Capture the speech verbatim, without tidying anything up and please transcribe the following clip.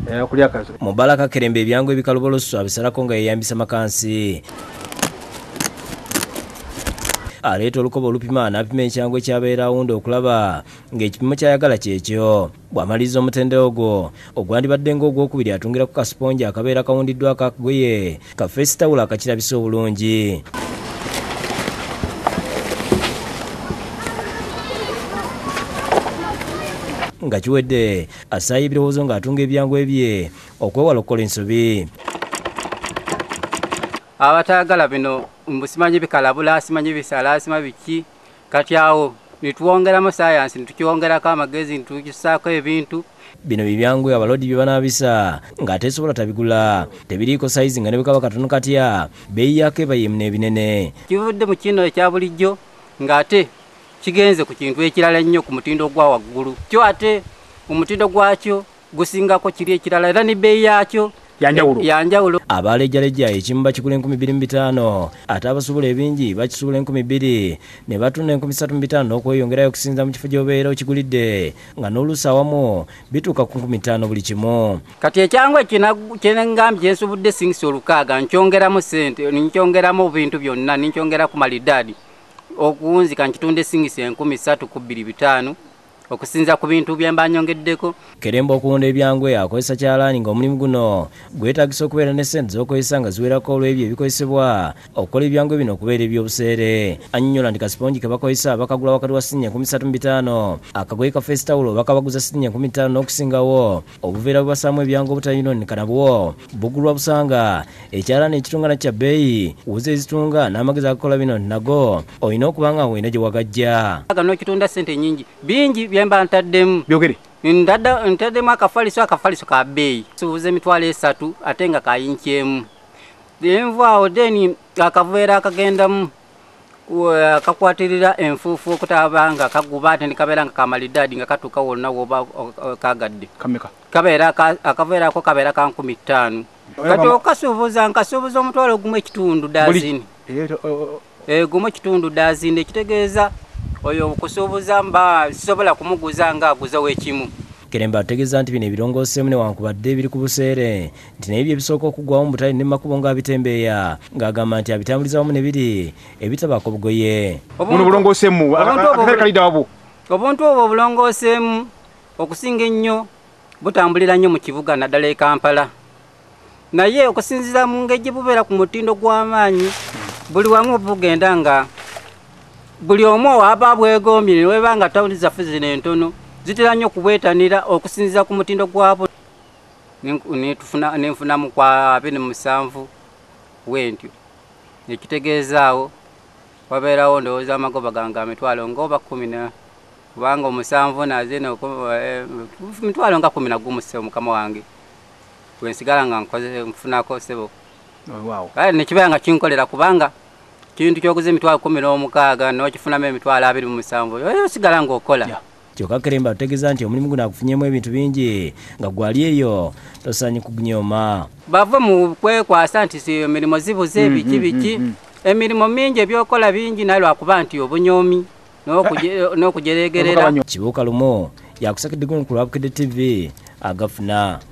eh kulya kazo Mubalaka Kerembe ebyangu ebikaluboloso abisalako nga yeyambisa makansi. Aleeta olukoba olupima n'apima ekyangu ekyabeera awunda okulaba ng'ekipimo kyayagala kyekyo. Bw'amaliriza omutendera ogwo ogwandibadde ng'ogwokubiri atungira ku kasiponja akabeera kawundiddwa akagoye ka face towel akakirabisa obulungi. Nga kiwedde asaayo ebirowoozo ng'atunga ebyangu ebye okwewala okukola ensobi. Abatayagala bino mbusimanyi bikalabula simanyi bisala simanyi biki kati awo nituwongeramu science nitukyongerako amagezi nitukisaako ebintu bino bibyangu abalodi byebanabisa ng'ate sobola tabigula tebiriiko size nga ne bwekaba katono katya beeyi yako eba yemu n'ebinene. Kivudde mu kino ekya bulijjo ng'ate kigenze ku kintu ekirala ennyo ku mutindo gwa waggulu kyo ate omutindo gwakyo gusingako kiri ekirala era ne beeyi yakyo yanjawulo yanjawulo. Abalejjaleja ekimu bakigula enkumi bbiri mu bitaano ate abasobola ebingi bakisubula enkumi bbiri ne batunda enkumi ssatu mu bitaano n'okweyongerayo okusinza mu kifo gy'obeera okigulidde nga n'oluusi awamu bituuka ku nkumi ttaano buli kimu. Kati ekyangu ekyenengambye ensubudde singisi olukaaga nkyongeramu ssente nkyongeramu bintu byonna ninkyongera ku malidaadi okuwunzika nkitunde singisi enkumi ssatu ku bbiri bitaano okusinza ku bintu byemba nyongeddeko. Kerembe okuwunda ebyangwe akozesa kyalaani ng'omulimu guno gwetaagisa okubeera ne ssente z'okozesa nga ziwerako olw'ebyo ebikozesebwa okukola ebyangwe bino okubeera eby'obuseere. Annyonnyola nti kasiponji ke bakozesa bakagula wakati wa siringi enkumi ssatu mu bitaano akagoye ka face towel bakabaguza siringi enkumi ttaano n'okusingawo. Obuveera bwe basaamu ebyangwe obutalinonika nabwo bugulwa busanga ekyalaani ekitunga na kya bbeeyi wuzi ezitunga n'amagezi agakola bino nago olina okuba nga weena gye wagajja. N'okitunda ssente nnyingi bingi byemba ntaddemu byogere ndada ntaddemu akafaliso akafaliso ka bbeeyi suubuza emitwalo esatu ate nga kayinkyemu envaawo deni akaveera akagendamu kakwatirira enfuufu okutaba nga kaguba ate nikabeera nga kamalidaadi nga katuuka wonna woba kagadde kameka kabeera akaveera ako kabeera ka nkumi ttaano kati okasuubuza nkasuubuza omutwalo gumu ekitundu daazini gumu ekitundu daazini ekitegeeza oyo kusuubuza mba sisobola kumuguza nga aguza wekimu. Kerembe ategeeza nti bino ebirongooseemu newankubadde biri ku buseere nti naye bye bisooka okugwamu mu butale n'emakubo ng'abitembeeya ng'agamba nti abitambuliza wamu ne biri ebitabaako bugoye. Buno bulongooseemu akaseera kalidda wabwo obuntu obwo bulongooseemu okusinga ennyo butambulira nnyo mu kibuga naddala e Kampala naye okusinziira mu ngeri bubeera ku mutindo gw'amaanyi buli wamu bugenda nga buli omu aba bwegombye ne webanga tawuni zaffe zino entono zitera nnyo okubwetanira okusinziza ku mutindo gwabo nenfunamu kwa abiri mu musanvu wentyo ekitegeezaawo wabeerawo ndowooza amagoba gange emitwalo ng'oba kumi na kubanga omusanvu naze mitwalo nga kumi na gumu ssebo mukama wange wensigala nga nkoze nfunako ssebo kale nekibeera nga kinkolera kubanga kintu kyoguza emitwalo kumi n'omukaaga n'okifunamu emitwalo abiri mu musanvu oyo osigala ng'okola. Kyokka Kerembe ategeeza nti omulimu guno agufunyemu ebintu bingi nga gwali eyo tosaanye kugunyooma. Bava mu kwekwasa nti si emirimu zibuze biki biki emirimu mingi ebyokola bingi naye lwakuba nti obunyomi n'okujeregerera. Kibuuka lumu yakusakidde guno ku Lwabukedde T V agafuna.